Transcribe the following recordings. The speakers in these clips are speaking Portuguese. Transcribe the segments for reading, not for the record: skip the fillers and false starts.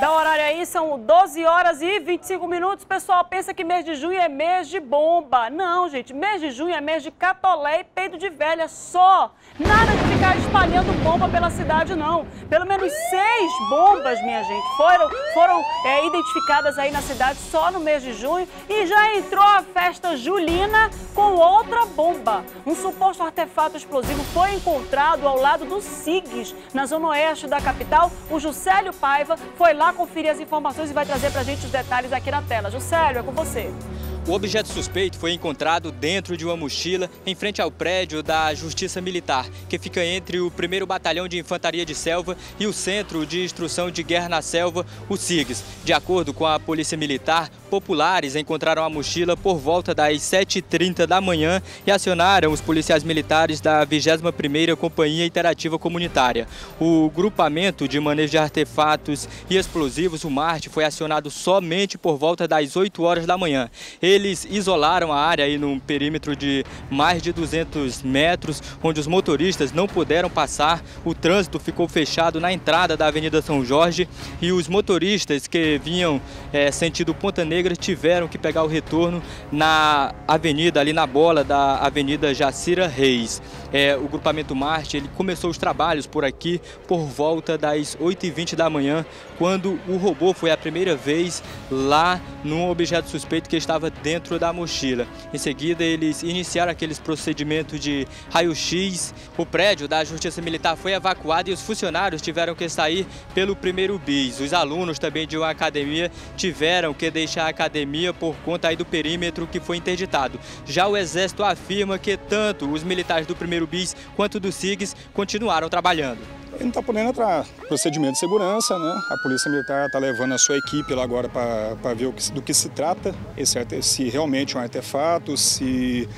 Dá o horário aí, são 12 horas e 25 minutos. O pessoal pensa que mês de junho é mês de bomba. Não, gente, mês de junho é mês de catolé e peido de velha só. Nada de ficar espalhando bomba pela cidade, não. Pelo menos 6 bombas, minha gente, foram identificadas aí na cidade só no mês de junho. E já entrou a festa julina com outra bomba. Um suposto artefato explosivo foi encontrado ao lado do SIGs, na zona oeste da capital. O Juscelio Paiva foi lá conferir as informações e vai trazer pra gente os detalhes aqui na tela. Juscelio, é com você. O objeto suspeito foi encontrado dentro de uma mochila em frente ao prédio da Justiça Militar, que fica entre o 1º Batalhão de Infantaria de Selva e o Centro de Instrução de Guerra na Selva, o SIGs. De acordo com a Polícia Militar, populares encontraram a mochila por volta das 7h30 da manhã e acionaram os policiais militares da 21ª Companhia Interativa Comunitária. O grupamento de manejo de artefatos e explosivos, o MART, foi acionado somente por volta das 8 horas da manhã. Eles isolaram a área aí num perímetro de mais de 200 metros, onde os motoristas não puderam passar. O trânsito ficou fechado na entrada da Avenida São Jorge e os motoristas que vinham sentido Ponta Negra tiveram que pegar o retorno na avenida, ali na bola da Avenida Jacira Reis. O grupamento MART, ele começou os trabalhos por aqui por volta das 8h20 da manhã, quando o robô foi a primeira vez lá num objeto suspeito que estava dentro da mochila. Em seguida, eles iniciaram aqueles procedimentos de raio-x. O prédio da Justiça Militar foi evacuado e os funcionários tiveram que sair pelo 1º bis. Os alunos também de uma academia tiveram que deixar a academia por conta aí do perímetro que foi interditado. Já o Exército afirma que tanto os militares do 1º bis quanto do SIGs continuaram trabalhando. Ele não está podendo entrar. Procedimento de segurança, né? A Polícia Militar está levando a sua equipe lá agora para ver do que se trata, se realmente é um artefato, se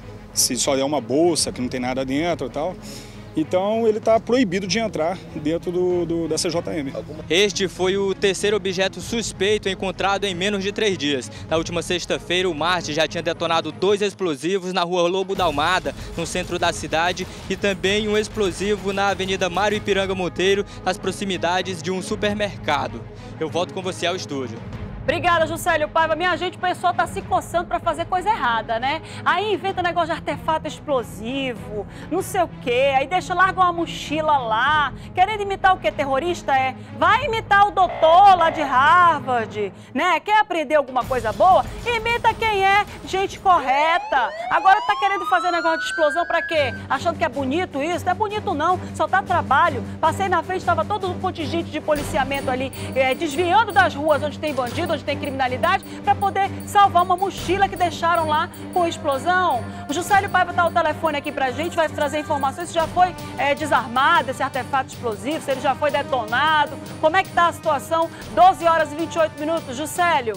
só é uma bolsa que não tem nada dentro e tal. Então ele está proibido de entrar dentro da CJM. Este foi o 3º objeto suspeito encontrado em menos de 3 dias. Na última sexta-feira, o MART já tinha detonado 2 explosivos na rua Lobo da Almada, no centro da cidade, e também um explosivo na Avenida Mário Ipiranga Monteiro, nas proximidades de um supermercado. Eu volto com você ao estúdio. Obrigada, Juscelio Paiva. Minha gente, o pessoal tá se coçando para fazer coisa errada, né? Aí inventa negócio de artefato explosivo, não sei o quê, aí larga uma mochila lá, querendo imitar o quê? Terrorista é? Vai imitar o doutor lá de Harvard, né? Quer aprender alguma coisa boa? Imita quem é gente correta. Agora tá querendo fazer negócio de explosão para quê? Achando que é bonito isso? Não é bonito não, só dá trabalho. Passei na frente, tava todo um contingente de policiamento ali, desviando das ruas onde tem bandido, onde tem criminalidade, para poder salvar uma mochila que deixaram lá com explosão. O Juscelio Paiva está ao telefone aqui para a gente, vai trazer informações se já foi desarmado esse artefato explosivo, se ele já foi detonado, como é que está a situação. 12 horas e 28 minutos. Juscelio.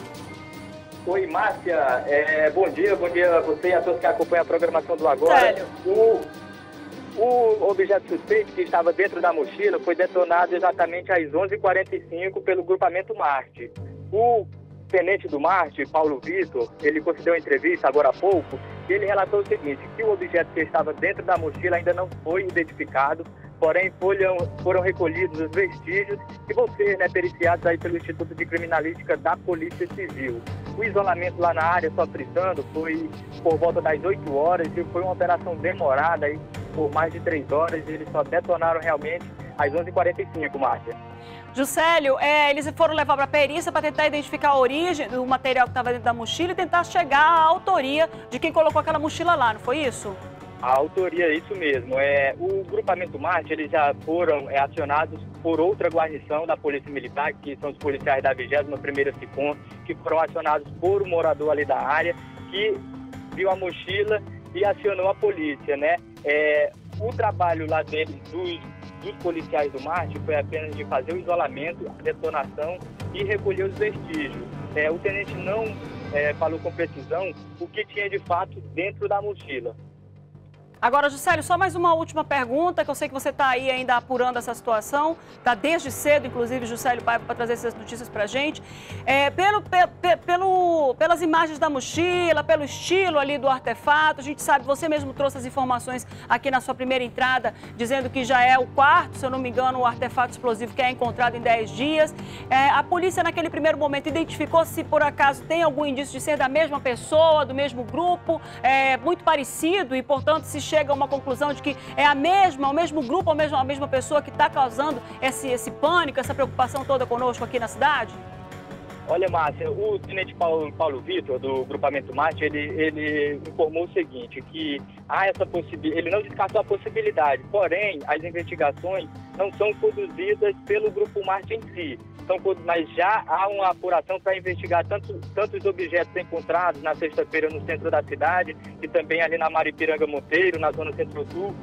Oi, Márcia. Bom dia a você e a todos que acompanham a programação do Agora. Sério? O objeto suspeito que estava dentro da mochila foi detonado exatamente às 11h45 pelo grupamento MART. O tenente do MART, Paulo Vitor, ele concedeu uma entrevista agora há pouco e ele relatou o seguinte, que o objeto que estava dentro da mochila ainda não foi identificado, porém foram recolhidos os vestígios que vão ser periciados aí pelo Instituto de Criminalística da Polícia Civil. O isolamento lá na área, só frisando, foi por volta das 8 horas e foi uma operação demorada aí por mais de 3 horas e eles só detonaram realmente às 11h45, Márcia. Juscelio, eles foram levar para a perícia para tentar identificar a origem do material que estava dentro da mochila e tentar chegar à autoria de quem colocou aquela mochila lá, não foi isso? A autoria é isso mesmo. O grupamento MART, eles já foram acionados por outra guarnição da Polícia Militar, que são os policiais da 21ª SICOM, que foram acionados por um morador ali da área, que viu a mochila e acionou a polícia, né? O trabalho lá deles, dos policiais do MART, foi apenas de fazer o isolamento, a detonação e recolher os vestígios. O tenente não falou com precisão o que tinha de fato dentro da mochila. Agora, Juscelio, só mais uma última pergunta, que eu sei que você está aí ainda apurando essa situação, está desde cedo, inclusive, Juscelio Paiva, para trazer essas notícias para a gente. Pelas imagens da mochila, pelo estilo ali do artefato, a gente sabe, você mesmo trouxe as informações aqui na sua primeira entrada, dizendo que já é o quarto, se eu não me engano, o artefato explosivo que é encontrado em 10 dias. A polícia, naquele primeiro momento, identificou se por acaso tem algum indício de ser da mesma pessoa, do mesmo grupo, muito parecido, e, portanto, se chega a uma conclusão de que é o mesmo grupo, a mesma pessoa que está causando esse pânico, essa preocupação toda conosco aqui na cidade? Olha, Márcia, o tenente Paulo Vitor, do grupamento Marte, ele informou o seguinte, que há essa possibilidade, ele não descartou a possibilidade, porém, as investigações não são conduzidas pelo grupo Marte em si, mas já há uma apuração para investigar tanto os objetos encontrados na sexta-feira no centro da cidade e também ali na Maripiranga Monteiro, na zona centro-sul,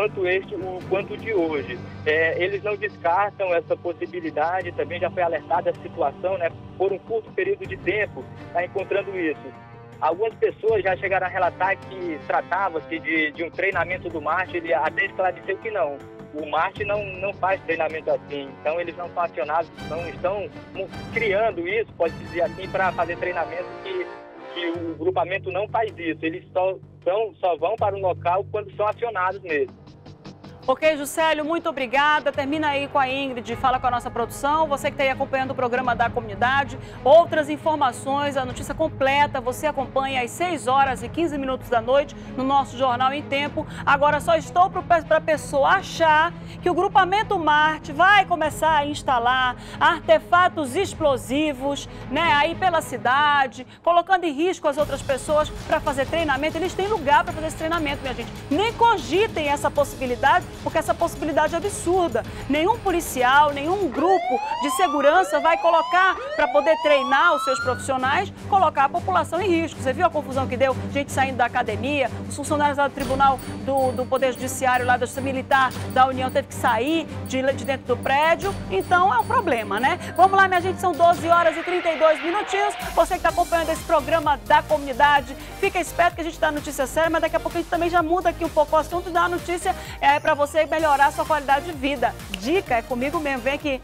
quanto de hoje. Eles não descartam essa possibilidade, também já foi alertada a situação, né, por um curto período de tempo, está encontrando isso. Algumas pessoas já chegaram a relatar que tratava-se de um treinamento do Marte, ele até esclareceu que não. O Marte não faz treinamento assim, então eles não são acionados, não estão criando isso, pode dizer assim, para fazer treinamento que o grupamento não faz isso, eles só vão para o local quando são acionados mesmo. Ok, Juscelio, muito obrigada. Termina aí com a Ingrid, fala com a nossa produção. Você que está aí acompanhando o programa da comunidade. Outras informações, a notícia completa, você acompanha às 6 horas e 15 minutos da noite no nosso Jornal em Tempo. Agora só estou para a pessoa achar que o grupamento Marte vai começar a instalar artefatos explosivos, né, aí pela cidade, colocando em risco as outras pessoas para fazer treinamento. Eles têm lugar para fazer esse treinamento, minha gente. Nem cogitem essa possibilidade, porque essa possibilidade é absurda. Nenhum policial, nenhum grupo de segurança vai colocar, para poder treinar os seus profissionais, colocar a população em risco. Você viu a confusão que deu? Gente saindo da academia, os funcionários lá do Tribunal do Poder Judiciário, lá da Justiça Militar da União, teve que sair de dentro do prédio. Então é um problema, né? Vamos lá, minha gente, são 12 horas e 32 minutinhos. Você que está acompanhando esse programa da comunidade, fica esperto que a gente dá notícia séria, mas daqui a pouco a gente também já muda aqui um pouco o assunto e dá a notícia para você melhorar a sua qualidade de vida. Dica é comigo mesmo, vem aqui.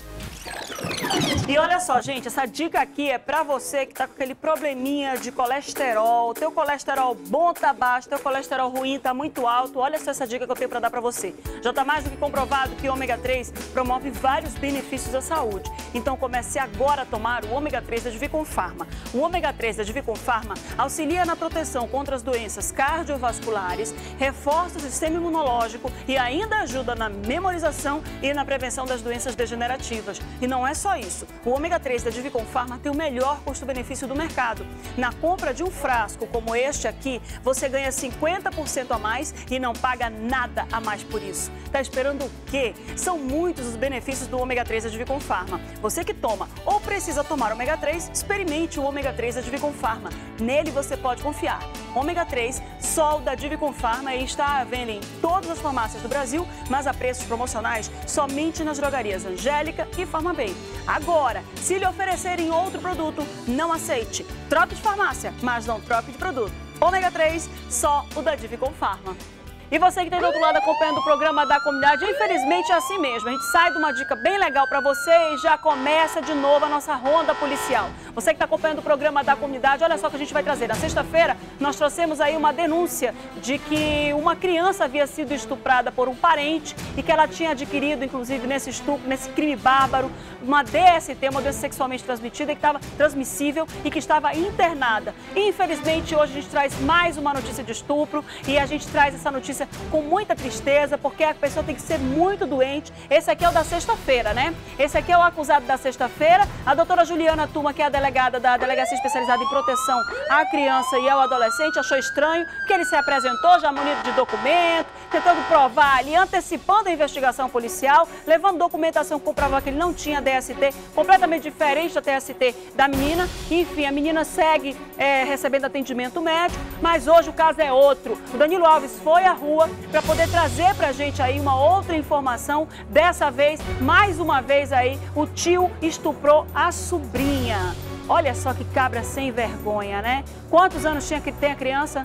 E olha só, gente, essa dica aqui é pra você que tá com aquele probleminha de colesterol, teu colesterol bom tá baixo, teu colesterol ruim tá muito alto. Olha só essa dica que eu tenho pra dar pra você. Já tá mais do que comprovado que o ômega 3 promove vários benefícios à saúde. Então comece agora a tomar o ômega 3 da Divicon Pharma. O ômega 3 da Divicon Pharma auxilia na proteção contra as doenças cardiovasculares, reforça o sistema imunológico e ainda ajuda na memorização e na prevenção das doenças degenerativas. E não é só isso. O ômega 3 da Divicon Pharma tem o melhor custo-benefício do mercado. Na compra de um frasco como este aqui, você ganha 50% a mais e não paga nada a mais por isso. Tá esperando o quê? São muitos os benefícios do ômega 3 da Divicon Pharma. Você que toma ou precisa tomar ômega 3, experimente o ômega 3 da Divicon Pharma. Nele você pode confiar. Ômega 3, só da Divicon Pharma, e está à venda em todas as farmácias do Brasil, mas a preços promocionais somente nas drogarias Angélica e Farmabem. Agora, se lhe oferecerem outro produto, não aceite. Troque de farmácia, mas não troque de produto. Ômega 3, só o da Divicon Pharma. E você que está do outro lado acompanhando o programa da comunidade, infelizmente é assim mesmo. A gente sai de uma dica bem legal para você e já começa de novo a nossa ronda policial. Você que está acompanhando o programa da comunidade, olha só o que a gente vai trazer. Na sexta-feira, nós trouxemos aí uma denúncia de que uma criança havia sido estuprada por um parente e que ela tinha adquirido, inclusive, nesse estupro, nesse crime bárbaro, uma DST, uma doença sexualmente transmitida, que estava transmissível e que estava internada. E, infelizmente, hoje a gente traz mais uma notícia de estupro e a gente traz essa notícia com muita tristeza, porque a pessoa tem que ser muito doente. Esse aqui é o da sexta-feira, né? Esse aqui é o acusado da sexta-feira. A doutora Juliana Tuma, que é a delegada da Delegacia Especializada em Proteção à Criança e ao Adolescente, achou estranho que ele se apresentou já munido de documento, tentando provar ali, antecipando a investigação policial, levando documentação que comprovava que ele não tinha DST, completamente diferente da DST da menina. Enfim, a menina segue recebendo atendimento médico, mas hoje o caso é outro. O Danilo Alves foi à rua para poder trazer pra gente aí uma outra informação. Dessa vez, mais uma vez aí, o tio estuprou a sobrinha. Olha só que cabra sem vergonha, né? Quantos anos tinha que ter a criança?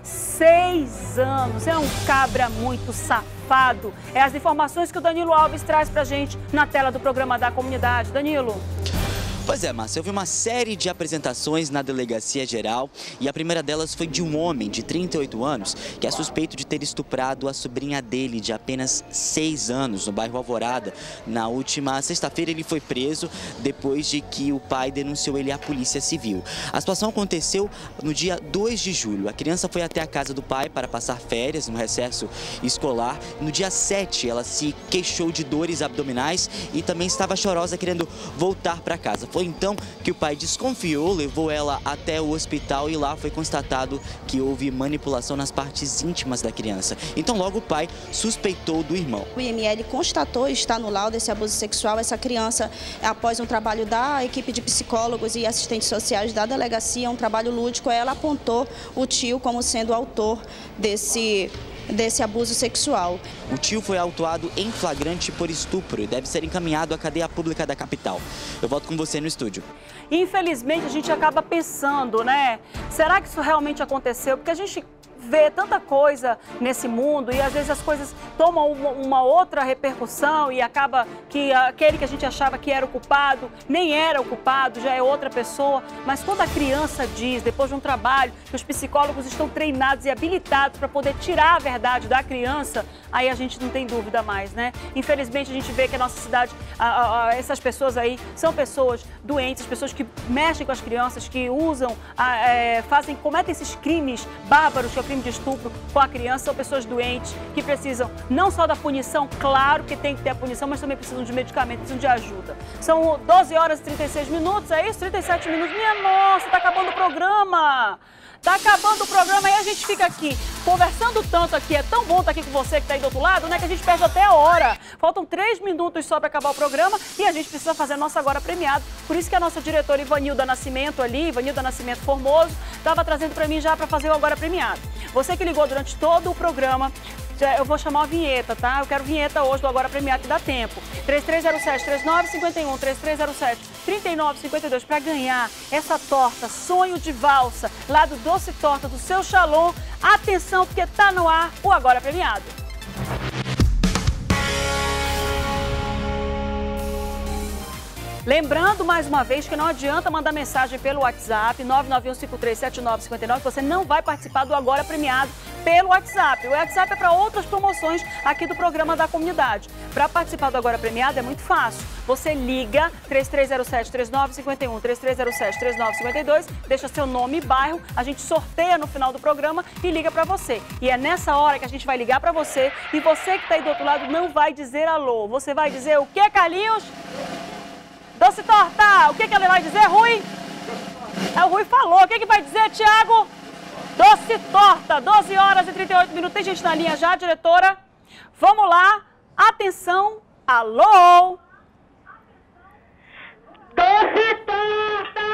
6 anos. É um cabra muito safado. É as informações que o Danilo Alves traz pra gente na tela do programa da comunidade. Danilo. Pois é, Márcia, houve uma série de apresentações na Delegacia Geral e a primeira delas foi de um homem de 38 anos que é suspeito de ter estuprado a sobrinha dele de apenas 6 anos no bairro Alvorada. Na última sexta-feira ele foi preso depois de que o pai denunciou ele à Polícia Civil. A situação aconteceu no dia 2 de julho. A criança foi até a casa do pai para passar férias no recesso escolar. No dia 7 ela se queixou de dores abdominais e também estava chorosa querendo voltar para casa. Foi então que o pai desconfiou, levou ela até o hospital e lá foi constatado que houve manipulação nas partes íntimas da criança. Então logo o pai suspeitou do irmão. O IML constatou, está no laudo esse abuso sexual. Essa criança, após um trabalho da equipe de psicólogos e assistentes sociais da delegacia, um trabalho lúdico, ela apontou o tio como sendo o autor desse abuso sexual. O tio foi autuado em flagrante por estupro e deve ser encaminhado à cadeia pública da capital. Eu volto com você no estúdio. Infelizmente, a gente acaba pensando, né? Será que isso realmente aconteceu? Porque a gente vê tanta coisa nesse mundo e às vezes as coisas tomam uma outra repercussão e acaba que aquele que a gente achava que era o culpado nem era o culpado, já é outra pessoa. Mas quando a criança diz, depois de um trabalho, que os psicólogos estão treinados e habilitados para poder tirar a verdade da criança, aí a gente não tem dúvida mais, né? Infelizmente a gente vê que a nossa cidade, essas pessoas aí são pessoas doentes, pessoas que mexem com as crianças, que usam, cometem esses crimes bárbaros, que é o crime de estupro com a criança. São pessoas doentes que precisam não só da punição, claro que tem que ter a punição, mas também precisam de medicamento, precisam de ajuda. São 12 horas e 36 minutos, é isso? 37 minutos. Minha nossa, tá acabando o programa! Tá acabando o programa e a gente fica aqui conversando tanto aqui. É tão bom estar aqui com você que tá aí do outro lado, né? Que a gente perde até a hora. Faltam 3 minutos só para acabar o programa e a gente precisa fazer a nossa Agora Premiado. Por isso que a nossa diretora Ivanilda Nascimento ali, Ivanilda Nascimento Formoso, estava trazendo para mim já para fazer o Agora Premiado. Você que ligou durante todo o programa, eu vou chamar uma vinheta, tá? Eu quero vinheta hoje do Agora Premiado que dá tempo. 3307-3951, 3307-3952 para ganhar essa torta Sonho de Valsa lá do Doce Torta do Seu Shalom. Atenção, porque tá no ar o Agora Premiado. Lembrando mais uma vez que não adianta mandar mensagem pelo WhatsApp 991537959, você não vai participar do Agora Premiado pelo WhatsApp. O WhatsApp é para outras promoções aqui do programa da comunidade. Para participar do Agora Premiado é muito fácil. Você liga 3307-3951, 3307-3952, deixa seu nome e bairro, a gente sorteia no final do programa e liga para você. E é nessa hora que a gente vai ligar para você e você que está aí do outro lado não vai dizer alô. Você vai dizer o quê, Carlinhos? Doce Torta, o que ele vai dizer, Rui? O Rui falou, o que vai dizer, Thiago? Doce Torta, 12 horas e 38 minutos. Tem gente na linha já, diretora? Vamos lá, atenção, alô? Doce Torta!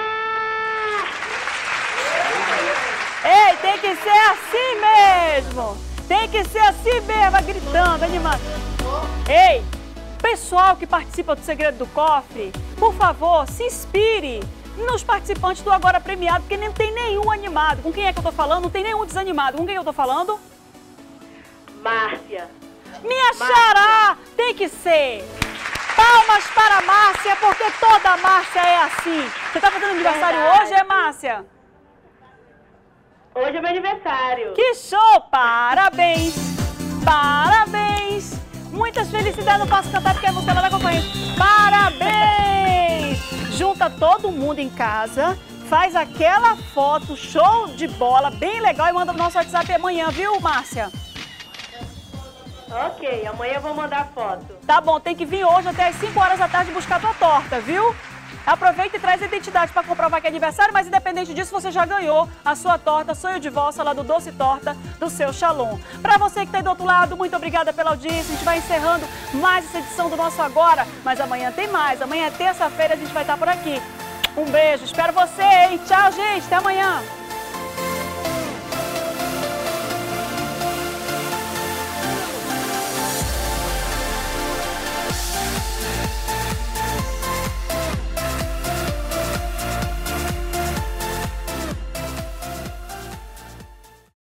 Ei, tem que ser assim mesmo! Tem que ser assim mesmo, gritando, animando. Ei! Pessoal que participa do Segredo do Cofre, por favor, se inspire nos participantes do Agora Premiado, porque não tem nenhum animado. Com quem é que eu tô falando? Não tem nenhum desanimado. Com quem eu tô falando? Márcia. Minha xará! Tem que ser! Palmas para a Márcia, porque toda Márcia é assim. Você tá fazendo aniversário hoje, é, Márcia? Hoje é meu aniversário. Que show! Parabéns! Parabéns! Muitas felicidades, eu posso cantar porque a música não vai acompanhar. Parabéns! Junta todo mundo em casa, faz aquela foto show de bola, bem legal e manda no nosso WhatsApp amanhã, viu, Márcia? Ok, amanhã eu vou mandar foto. Tá bom, tem que vir hoje até as 5 horas da tarde buscar a tua torta, viu? Aproveita e traz a identidade para comprovar que é aniversário, mas independente disso, você já ganhou a sua torta Sonho de Valsa lá do Doce Torta do Seu Shalom. Para você que está aí do outro lado, muito obrigada pela audiência. A gente vai encerrando mais essa edição do nosso Agora, mas amanhã tem mais. Amanhã é terça-feira, a gente vai estar por aqui. Um beijo, espero você, hein? Tchau, gente, até amanhã.